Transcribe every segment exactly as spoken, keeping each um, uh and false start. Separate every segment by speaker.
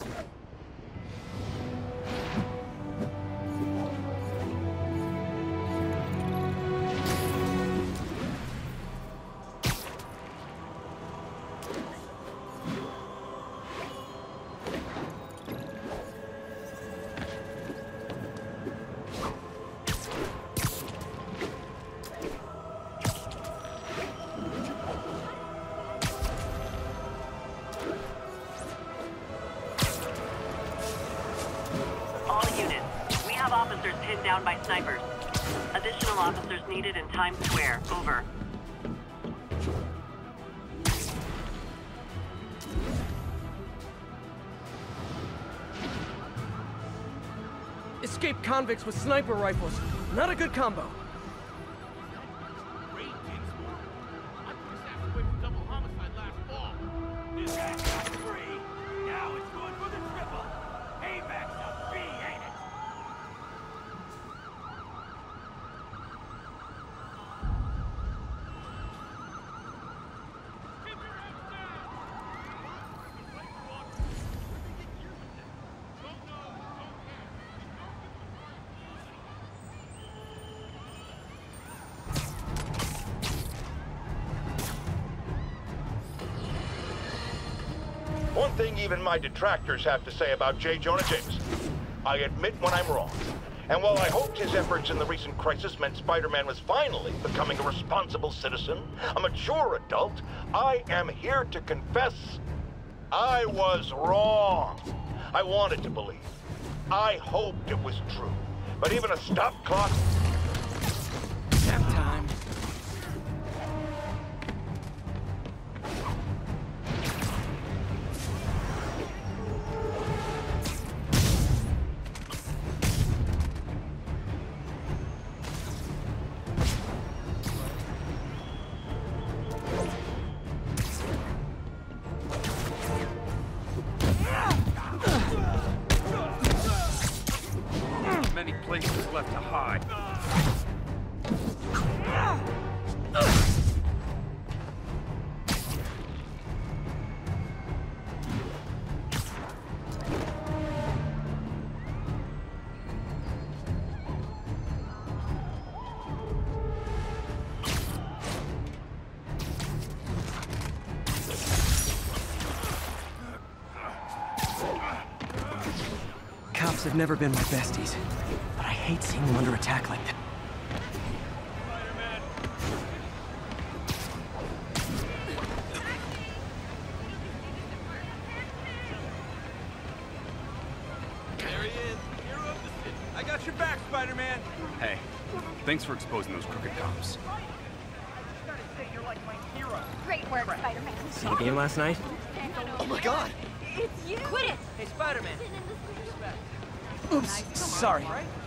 Speaker 1: Officers pinned down by snipers. Additional officers needed in Times Square. Over.
Speaker 2: Escaped convicts with sniper rifles. Not a good combo.
Speaker 3: One thing even my detractors have to say about J. Jonah Jameson. I admit when I'm wrong. And while I hoped his efforts in the recent crisis meant Spider-Man was finally becoming a responsible citizen, a mature adult, I am here to confess I was wrong. I wanted to believe. I hoped it was true. But even a stop clock...
Speaker 2: Nap time.
Speaker 4: Many places left to hide.
Speaker 2: Cops have never been my besties, but I hate seeing them under attack like that.
Speaker 4: There he is, hero of the city. I got your back, Spider-Man. Hey, thanks for exposing those crooked cops.
Speaker 5: Great work, Spider-Man.
Speaker 2: See the game last night?
Speaker 6: Oh my god!
Speaker 5: It's you! Quit it!
Speaker 2: Hey, Spider-Man. Oops, sorry.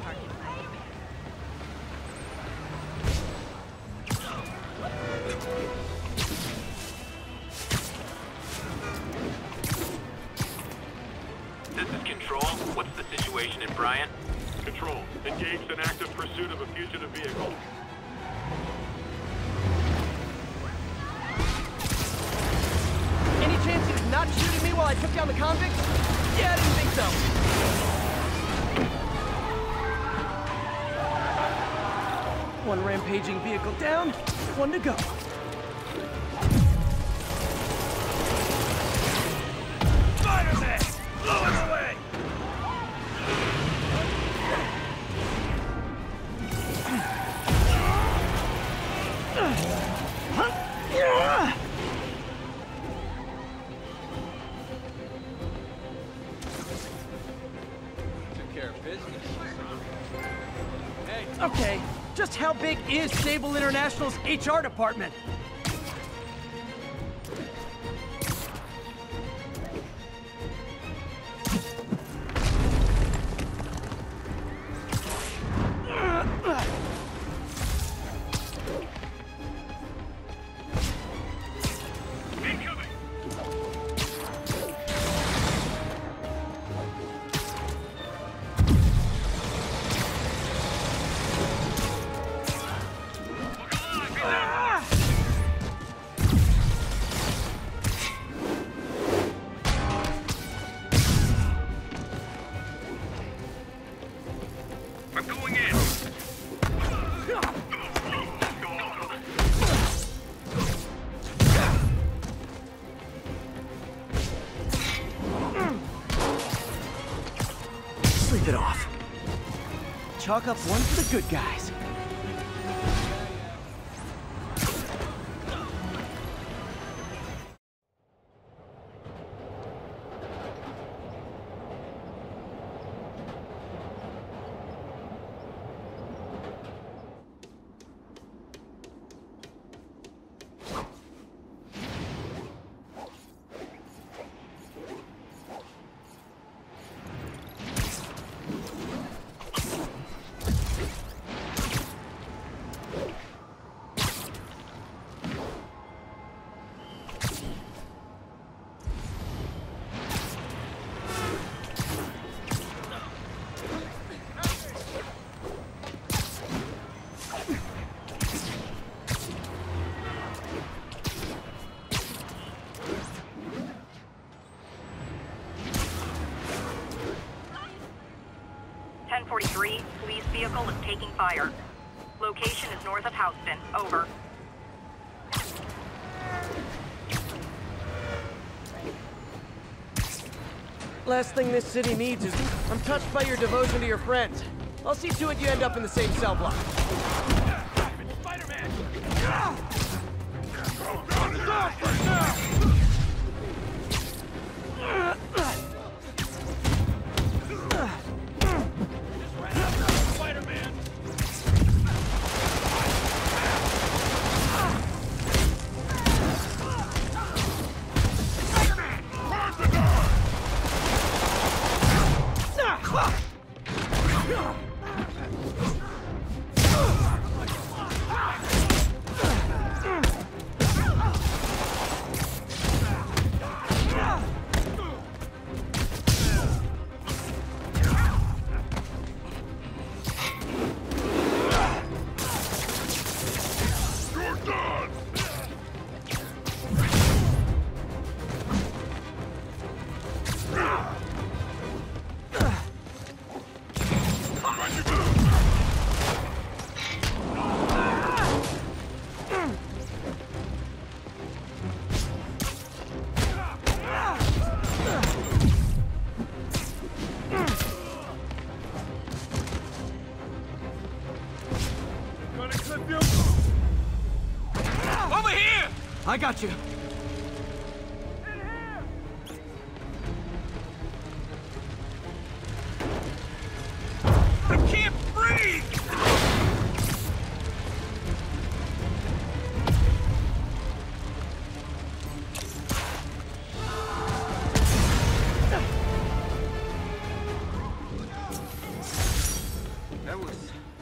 Speaker 7: This is Control. What's the situation in Bryant?
Speaker 8: Control, engaged in active pursuit of a fugitive vehicle.
Speaker 2: Any chance he was not shooting me while I took down the convicts? Yeah, I didn't think so. One rampaging vehicle down, one to go.
Speaker 4: Spider-Man! Blow him away! Took care of business. Hey.
Speaker 2: Okay, just how big is Sable International's H R department? chalk up one for the good guys.
Speaker 1: ten forty-three, police vehicle is taking fire. Location is north of Houston. Over.
Speaker 2: Last thing this city needs is... I'm touched by your devotion to your friends. I'll see to it you end up in the same cell block.
Speaker 8: Spider-Man!
Speaker 2: I got you.
Speaker 4: I can't breathe! That was...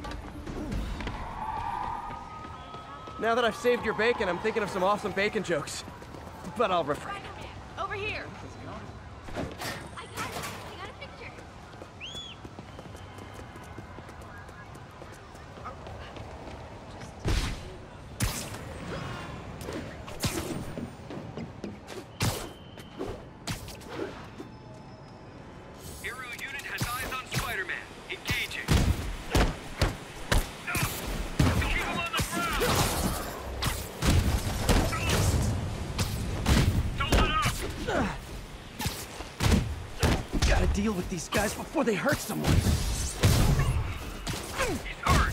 Speaker 2: Now that I've saved your bacon, I'm thinking of some awesome bacon jokes. But I'll refrain.
Speaker 5: Over here. I got it. I got a picture.
Speaker 7: Hero unit has eyes on Spider-Man. Engaging. Keep him on the ground! Don't let up!
Speaker 2: Gotta deal with these guys before they hurt someone.
Speaker 7: He's hurt!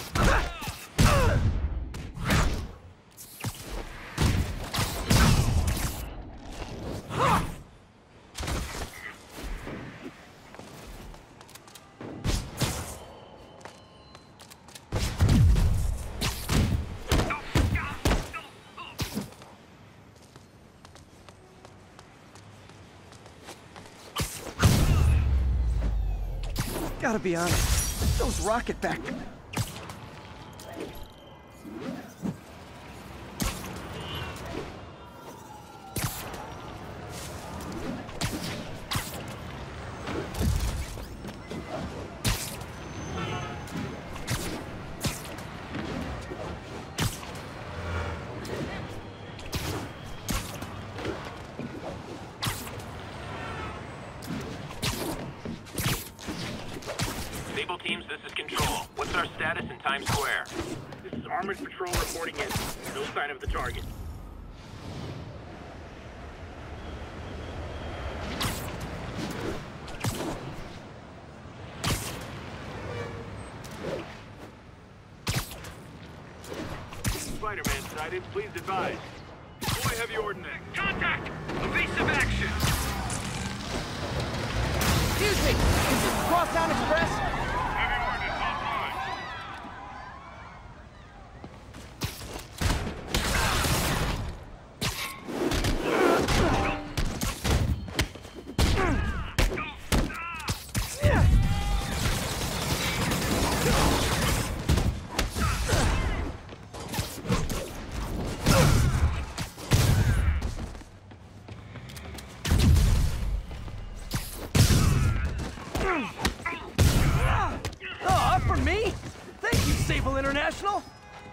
Speaker 2: Gotta be honest, those rocket back...
Speaker 7: Naval teams, this is Control. What's our status in Times Square?
Speaker 8: This is Armored Patrol reporting in. No sign of the target. guidance, please advise. Deploy heavy ordnance.
Speaker 7: Contact! Evasive action!
Speaker 2: Excuse me, is this Crosstown Express?
Speaker 8: Heavy ordnance offline.
Speaker 2: Oh, up for me? Thank you, Sable International!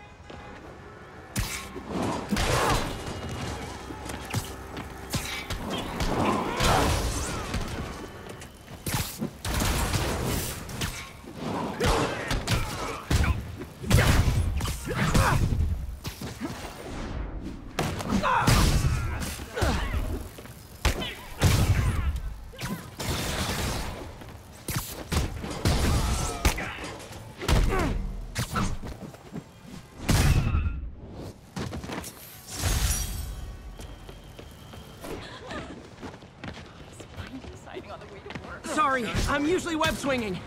Speaker 2: Sorry, I'm usually web swinging.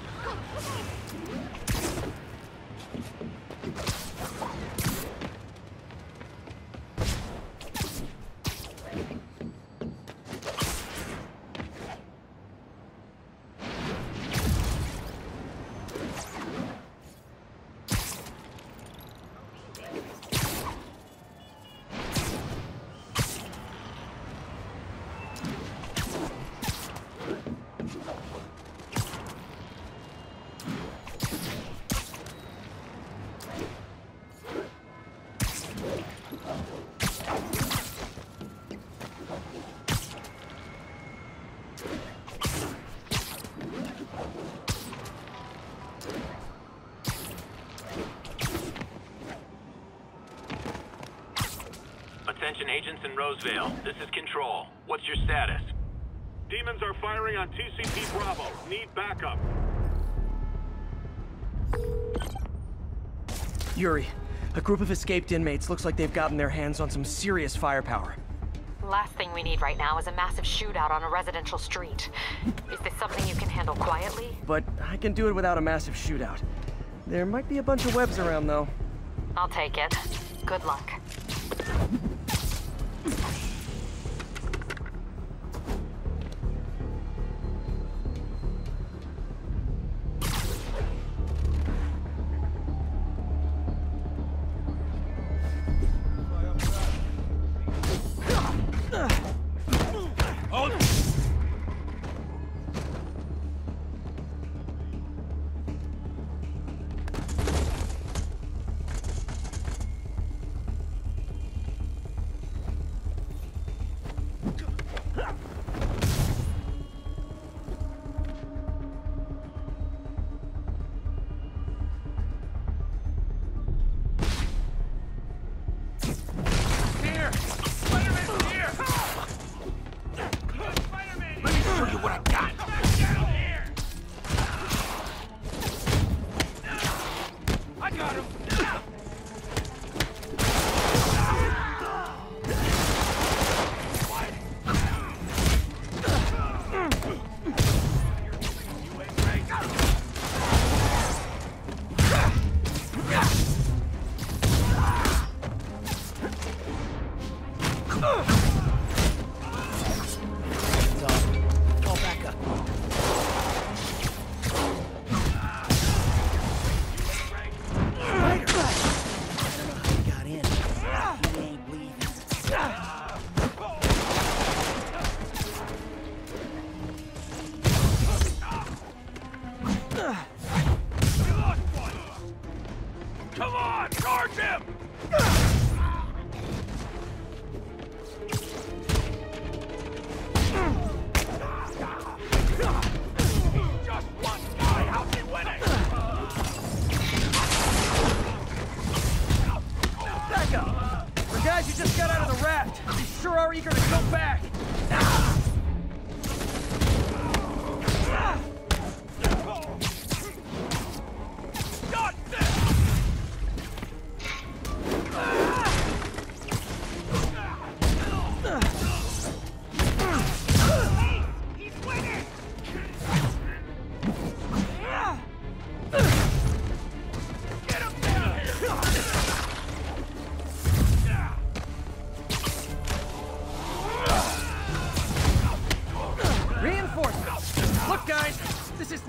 Speaker 7: Attention agents in Roseville. This is Control. What's your status?
Speaker 8: Demons are firing on T C P Bravo. Need backup.
Speaker 2: Yuri, a group of escaped inmates looks like they've gotten their hands on some serious firepower.
Speaker 6: Last thing we need right now is a massive shootout on a residential street. Is this something you can handle quietly?
Speaker 2: But I can do it without a massive shootout. There might be a bunch of webs around, though.
Speaker 6: I'll take it. Good luck.
Speaker 8: Come on, charge him! Just one guy, how's he winning?
Speaker 2: Back up! For guys who just got out of the raft, you sure are eager to go back!
Speaker 8: Got this!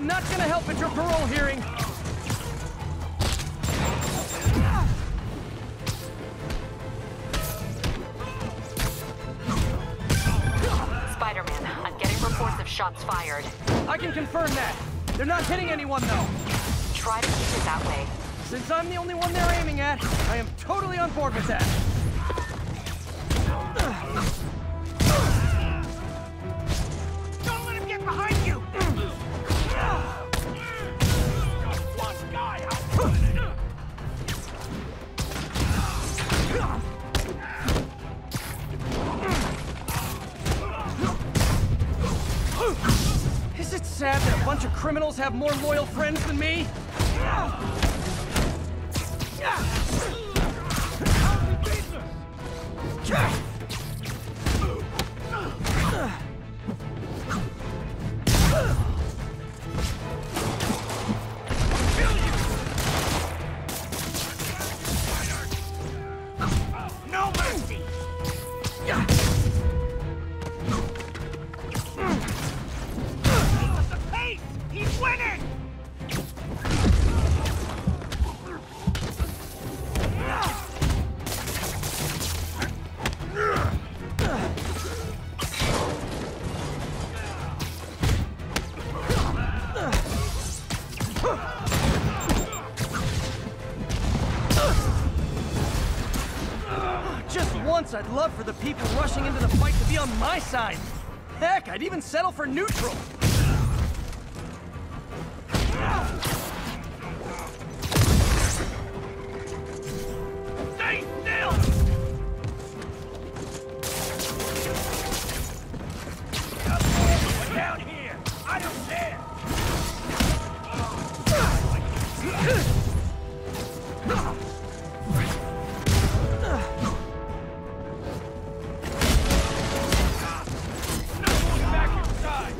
Speaker 2: Not gonna help at your parole hearing.
Speaker 6: Spider-Man, I'm getting reports of shots fired.
Speaker 2: I can confirm that. They're not hitting anyone, though.
Speaker 6: Try to keep it that way.
Speaker 2: Since I'm the only one they're aiming at, I am totally on board with that.
Speaker 9: Don't let him get behind you! One guy out!
Speaker 2: Is it sad that a bunch of criminals have more loyal friends than me?
Speaker 9: No mercy! At the pace! He's winning!
Speaker 2: Just once, I'd love for the people rushing into the fight to be on my side. Heck, I'd even settle for neutral.
Speaker 9: Stay still! Down here! I don't dare! Back inside!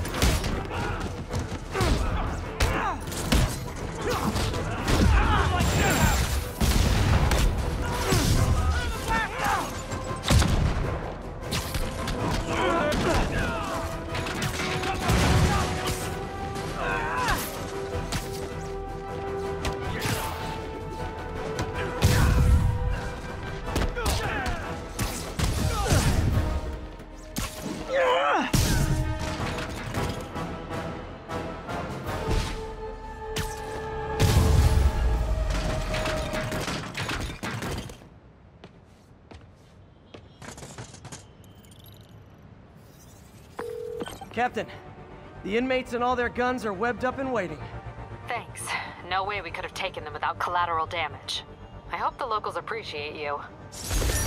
Speaker 2: Captain, the inmates and all their guns are webbed up and waiting.
Speaker 6: Thanks. No way we could have taken them without collateral damage. I hope the locals appreciate you.